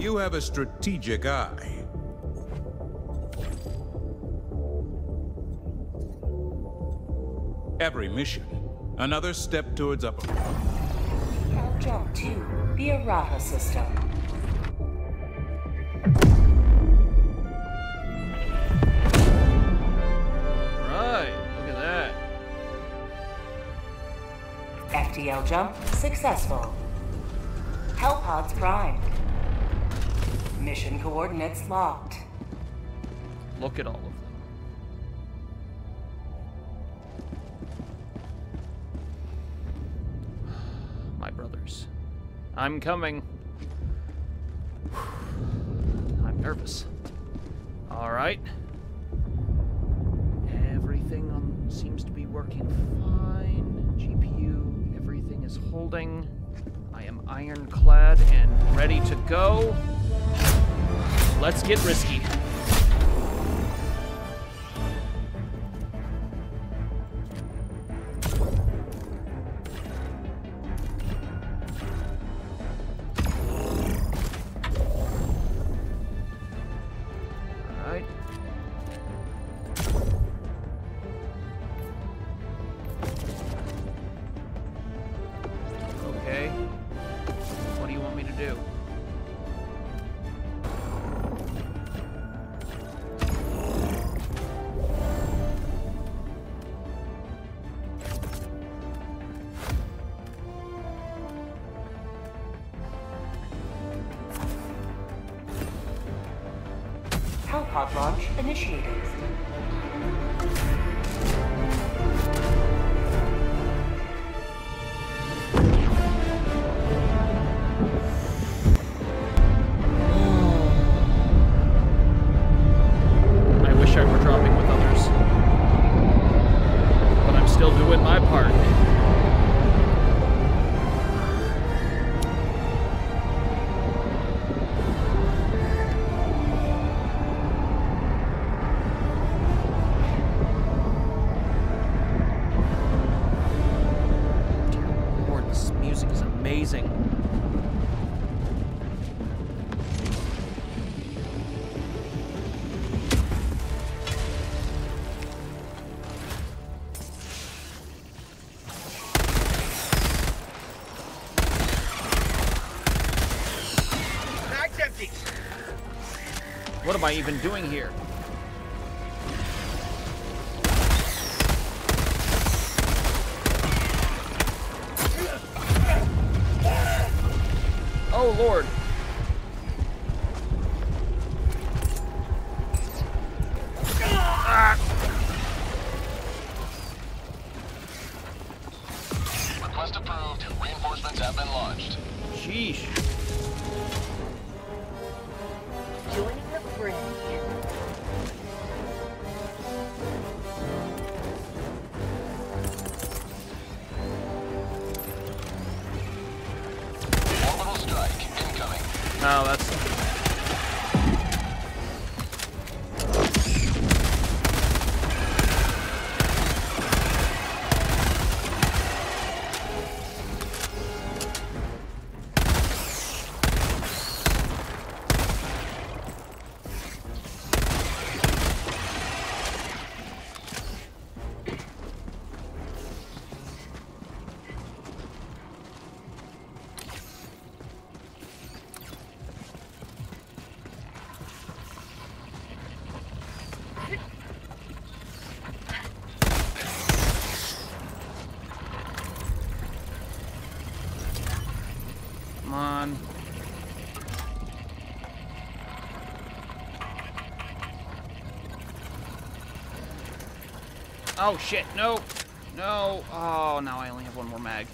You have a strategic eye. Every mission, another step towards upper. Now jump to the errata system. Right, look at that. FTL jump successful. Hellpods primed. Mission coordinates locked. Look at all of them. My brothers. I'm coming. I'm nervous. Alright. Everything seems to be working fine. GPU, everything is holding. I am ironclad and ready to go. Let's get risky. Alright. Okay. What do you want me to do? Hellpod launch initiated. I wish I were dropping with others. But I'm still doing my part. Dear Lord, this music is amazing. What am I even doing here? Oh, Lord. Ah. Request approved. Reinforcements have been launched. Sheesh. Joining the fringe. Orbital strike incoming. Oh, that's... Come on. Oh, shit. No. No. Oh, now I only have one more mag.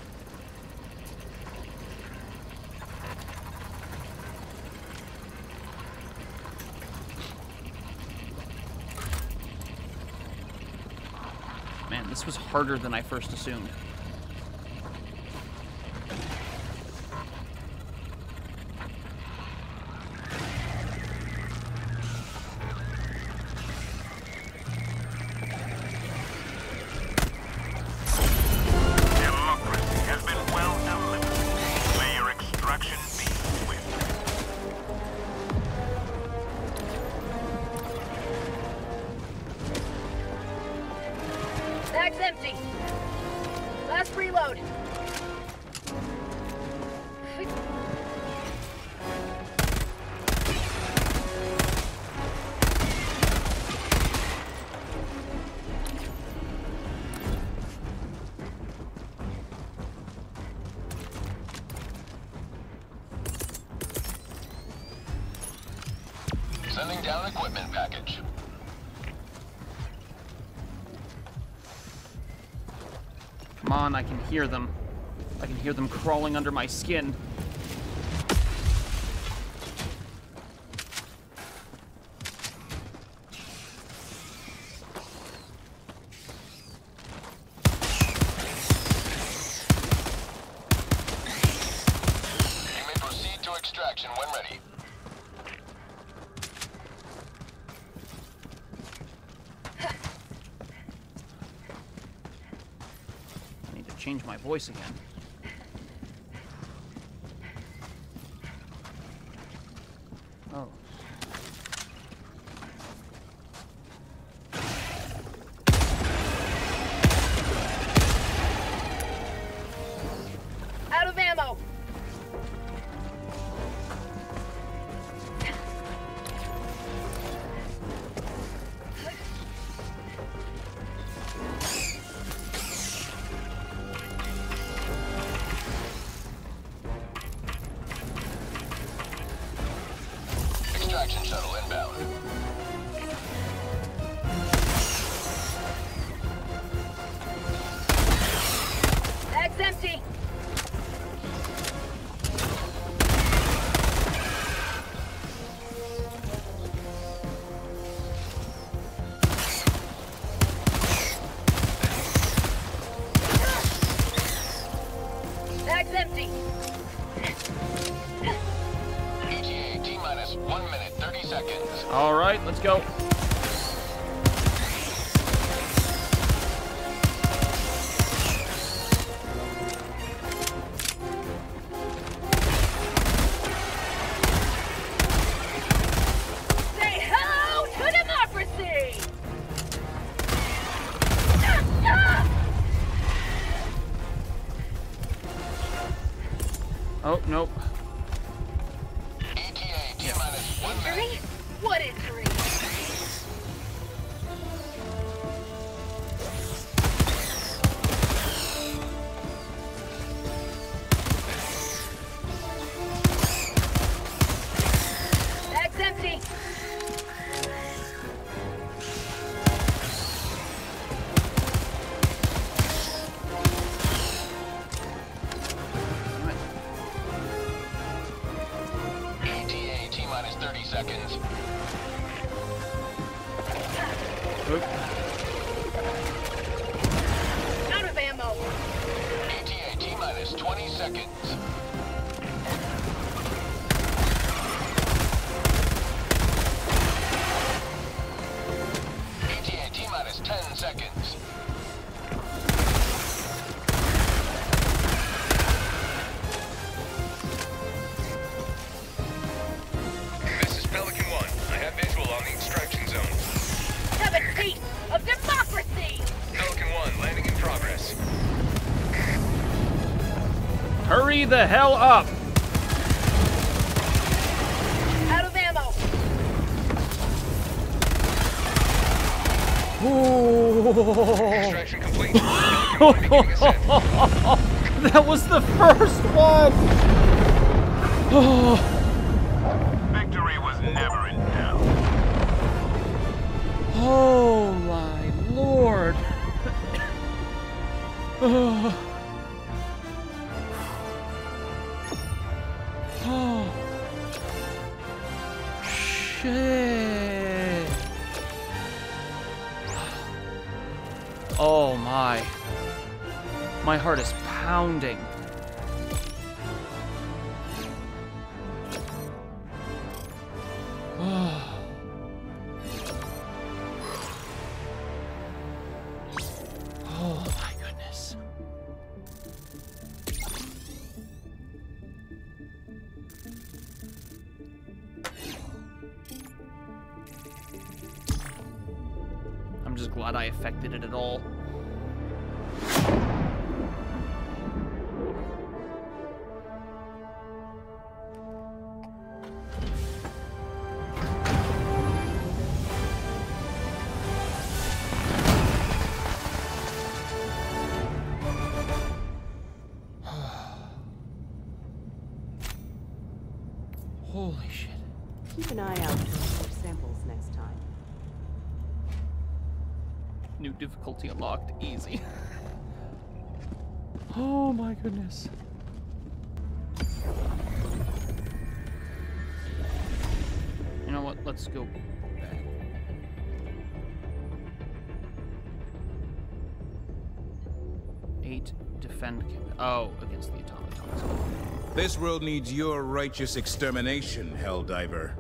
Man, this was harder than I first assumed. Democracy has been well delivered. May your extraction be swift. Let's reload. Sending down equipment package. Come on, I can hear them. I can hear them crawling under my skin. You may proceed to extraction when ready. I need to change my voice again. Oh. Out of ammo. Extraction shuttle inbound. Bag's empty. Bag's empty. ETA T-minus 1 minute 30 seconds. All right, let's go. Say hello to democracy. Oh, nope. ETA T-minus 1 minute. Injury? What injury? Bag's empty. ETA T-minus 30 seconds. Oop. Out of ammo. ETA T-minus 20 seconds. ETA T-minus 10 seconds. This is Pelican 1. I have visual on the extraction zone. 17 of democracy. Pelican 1, landing in progress. Hurry the hell up! Out of ammo. Ooh. Extraction complete. Pelican 1 beginning ascent. That was the first one! Oh. Victory was never in doubt. Oh my lord. Oh. Oh. Shit. Oh my. My heart is pounding. Oh. Oh my goodness. I'm just glad I affected it at all. Holy shit. Keep an eye out for more samples next time. New difficulty unlocked. Easy. Oh my goodness. You know what? Let's go back. Defend. Oh, against the automatons. This world needs your righteous extermination, Helldiver.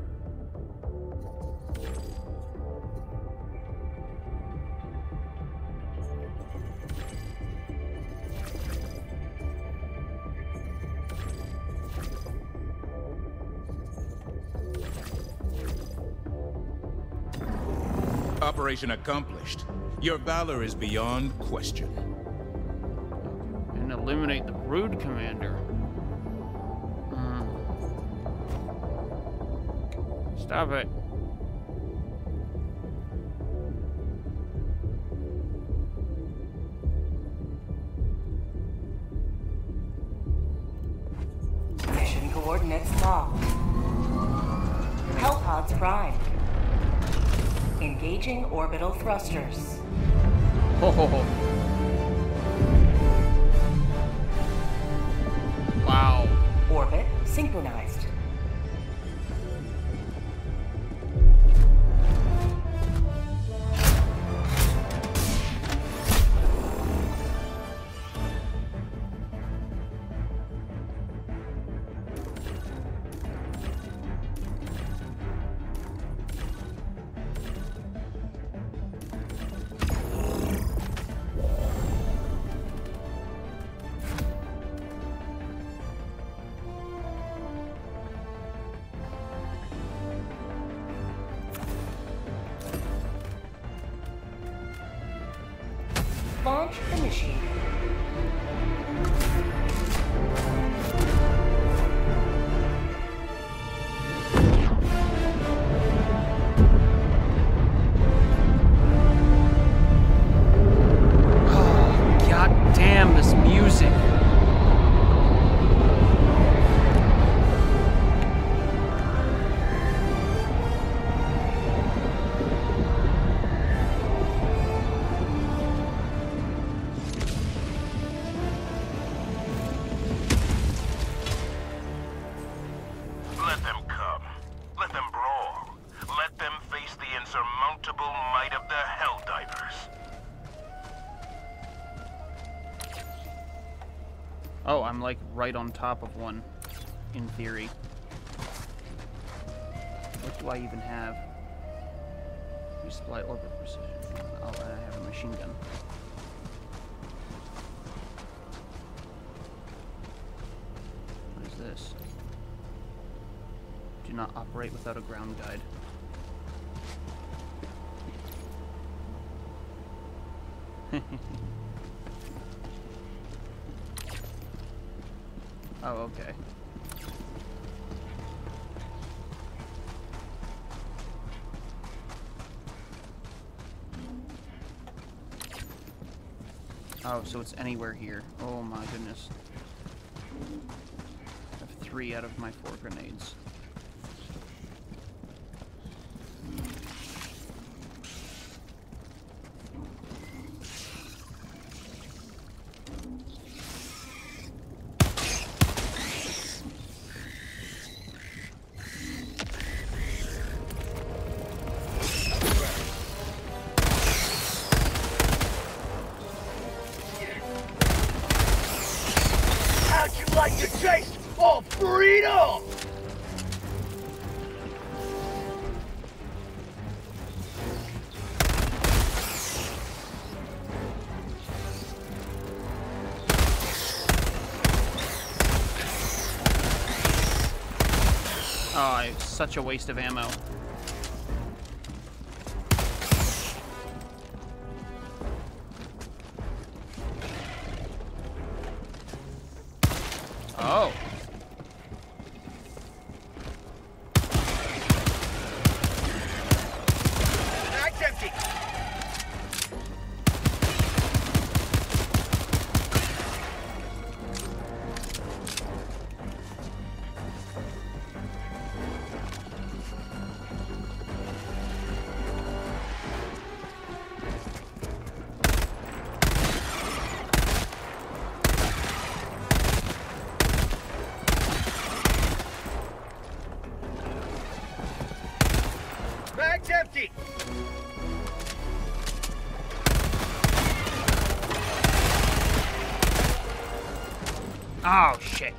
Operation accomplished. Your valor is beyond question. And eliminate the Brood Commander. Stop it. Mission coordinates locked. Hellpods primed. Engaging orbital thrusters. Oh. Wow. Orbit synchronized. Launch initiated. Oh, god damn this music. Let them come. Let them brawl. Let them face the insurmountable might of the Helldivers. Oh, I'm like right on top of one, in theory. What do I even have? Resupply orbit precision. Oh, I have a machine gun. What is this? Do not operate without a ground guide. Oh, okay. Oh, so it's anywhere here. Oh my goodness. I have 3 out of my 4 grenades. How'd you like the taste of freedom? Oh, it's such a waste of ammo. Oh. Mag's empty. Oh, shit.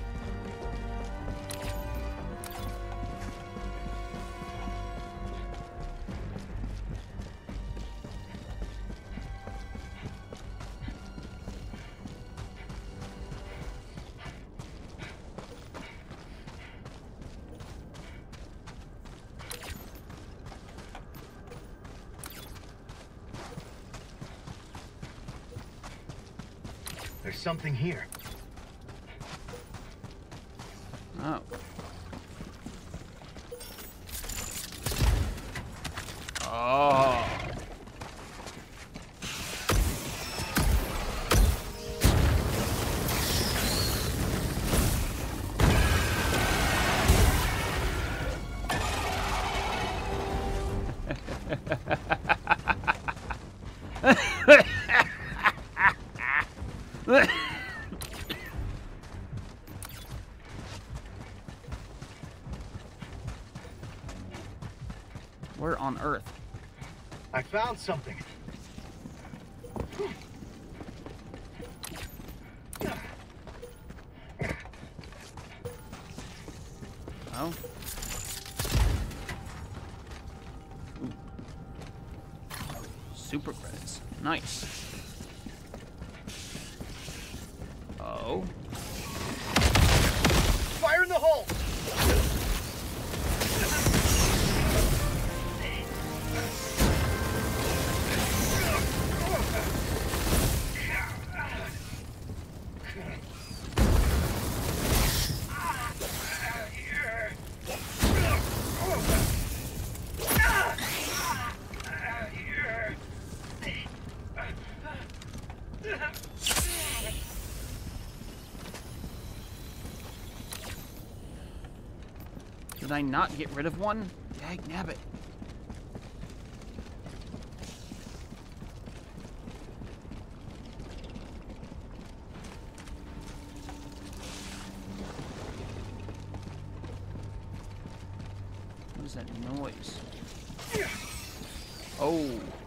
There's something here. Oh. Oh. Where on Earth? I found something. Oh. Ooh. Super credits. Nice. Oh. Fire in the hole! Did I not get rid of one? Dag nabbit. What is that noise? Oh.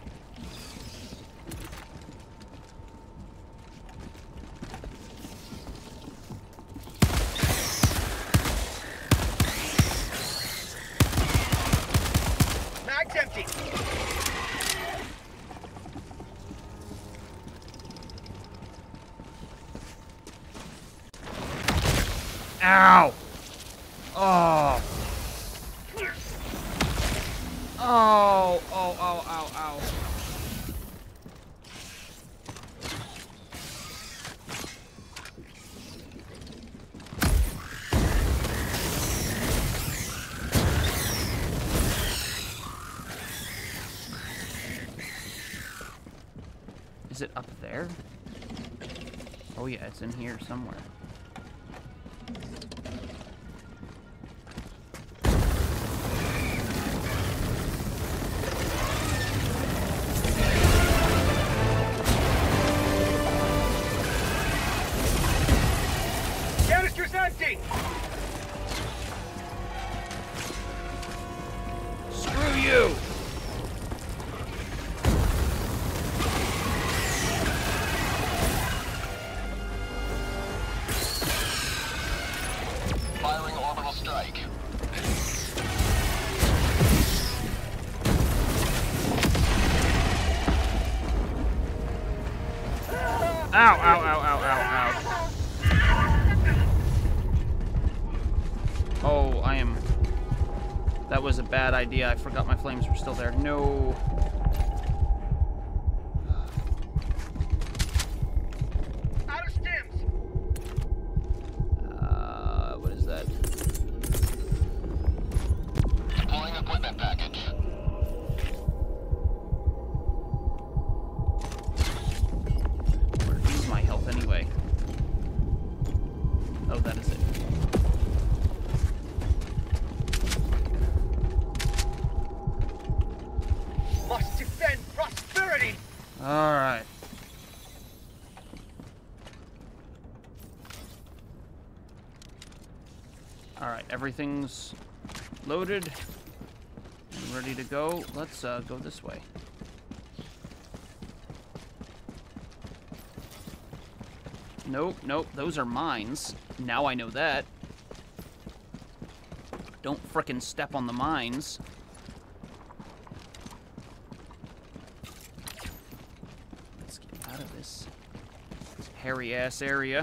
Mag's empty. Ow! Oh. Oh, oh, oh, ow, ow. Is it up there? Oh yeah, it's in here somewhere. Canister's empty! Screw you! Firing orbital strike. Ow, ow, ow, ow, ow, ow. Oh, I am... That was a bad idea. I forgot my flames were still there. No. Out of stims! What is that? Deploying equipment package. Where is my health anyway? Oh, that is it. Must defend prosperity! Alright. Alright, everything's loaded and ready to go. Let's go this way. Nope, nope, those are mines. Now I know that. Don't frickin' step on the mines. Let's get out of this hairy-ass area.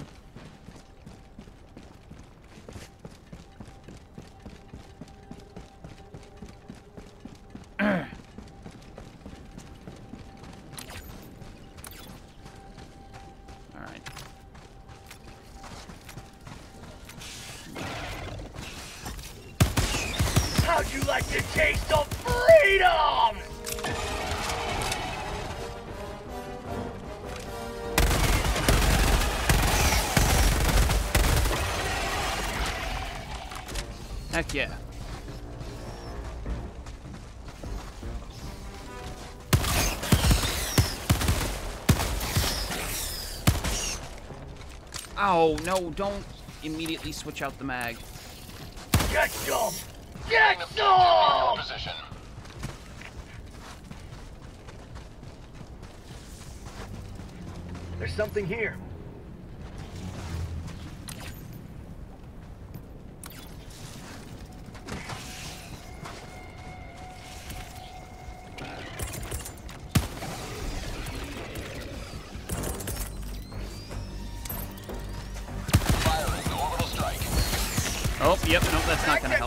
How'd you like the taste of freedom? Heck yeah. Oh, no, don't immediately switch out the mag. Get some! Get some! Position. There's something here. Firing the orbital strike. Oh, yep, no, that's not gonna help.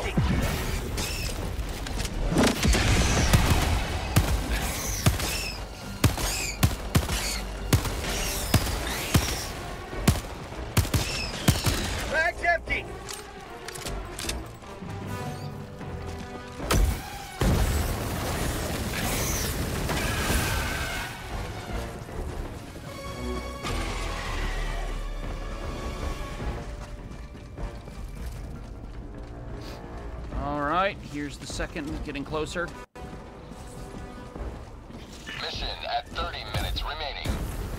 Bag's empty! Alright, here's the second, getting closer. Mission at 30 minutes remaining.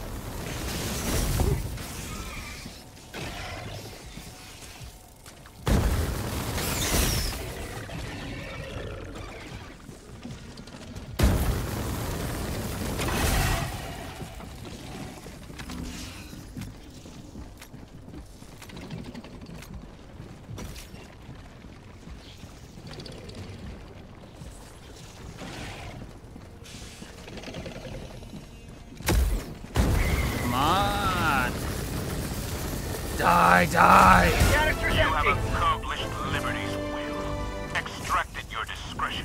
Come on! Die, die! Canister's You have empty! accomplished Liberty's will. Extract at your discretion.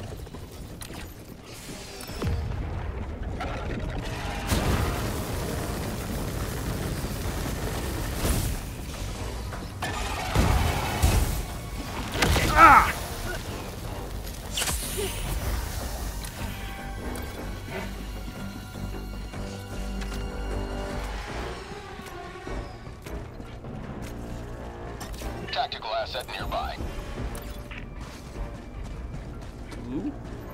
Ah! Tactical asset nearby. Ooh.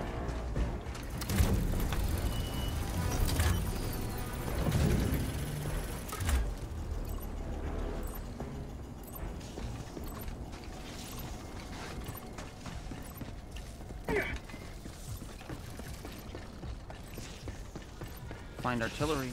Find artillery.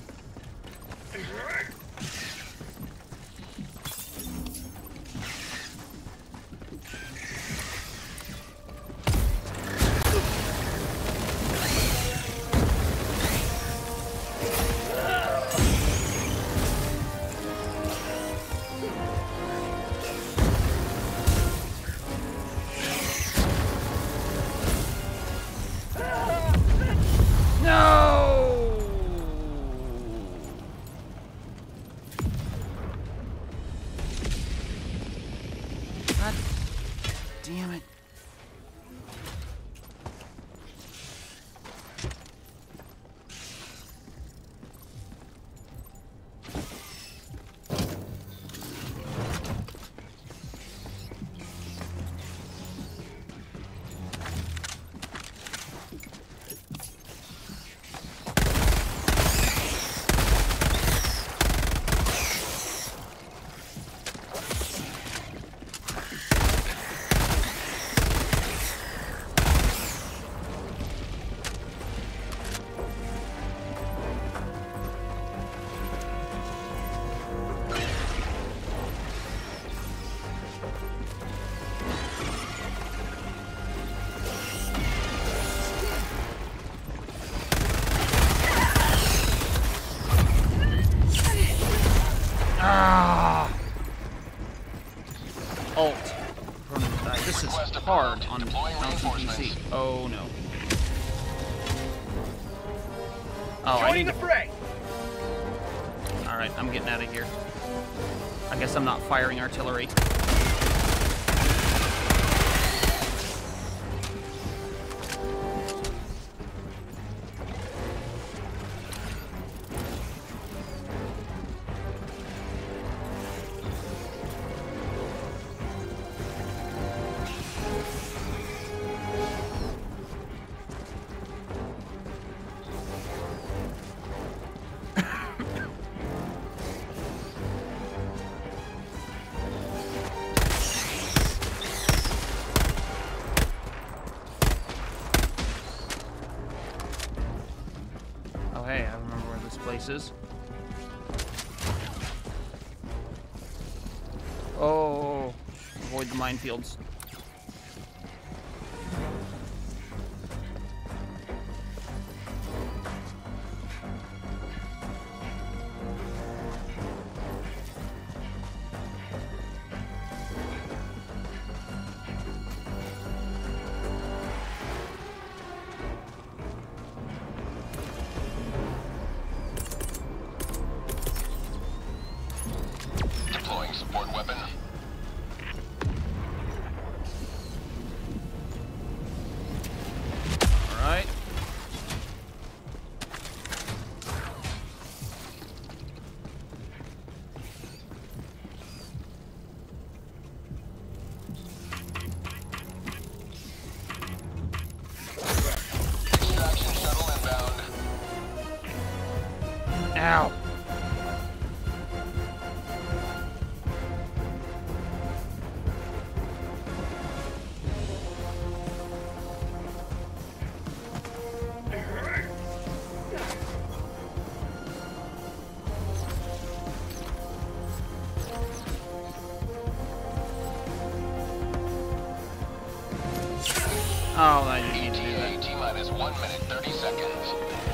No! God damn it. hard on mouse and PC. Oh no. Oh, I need to... Alright, I'm getting out of here. I guess I'm not firing artillery. Hey, I remember where this place is. Oh, avoid the minefields. Support weapon. All right. Extraction shuttle inbound. Ow. Oh, I didn't need to do that. T-minus 1 minute, 30 seconds.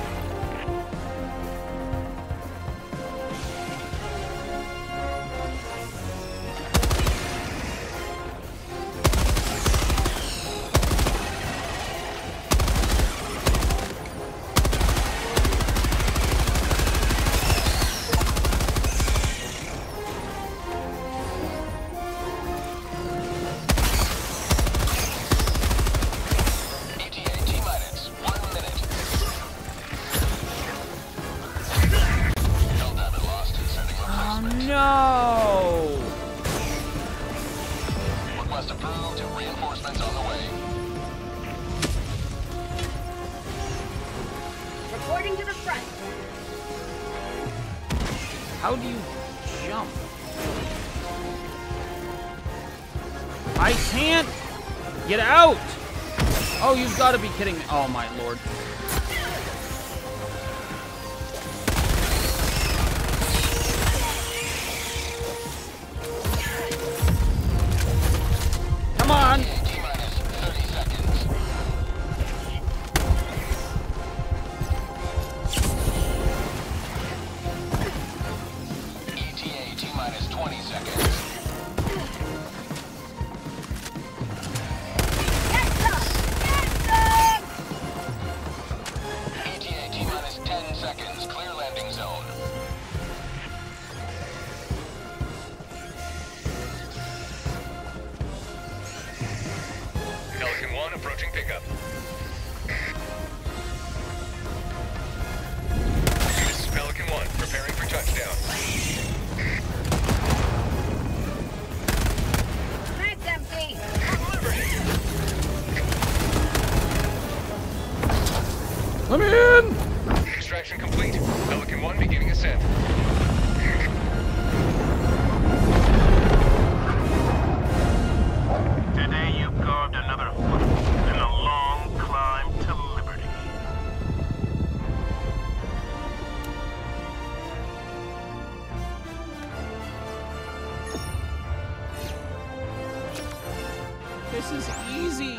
No! Request approved. Reinforcements on the way. Reporting to the front. How do you jump? I can't get out! Oh, you've got to be kidding me. Oh, my lord. Come on! T-minus 30 seconds. ETA T-minus 20 seconds. ETA T-minus 10 seconds. Clear landing zone. Pelican 1 approaching pickup. This is Pelican 1, preparing for touchdown. That's empty. Let me in! Extraction complete. Pelican 1 beginning ascent. Today you've carved another foot in a long climb to liberty. This is easy.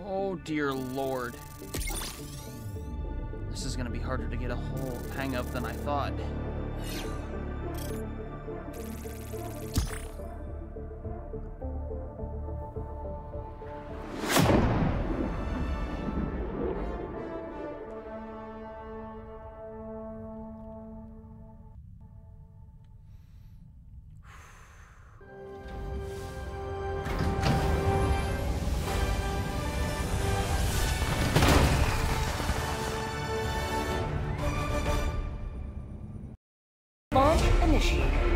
Oh dear lord. This is gonna be harder to get a whole hang of than I thought. Launch initiated.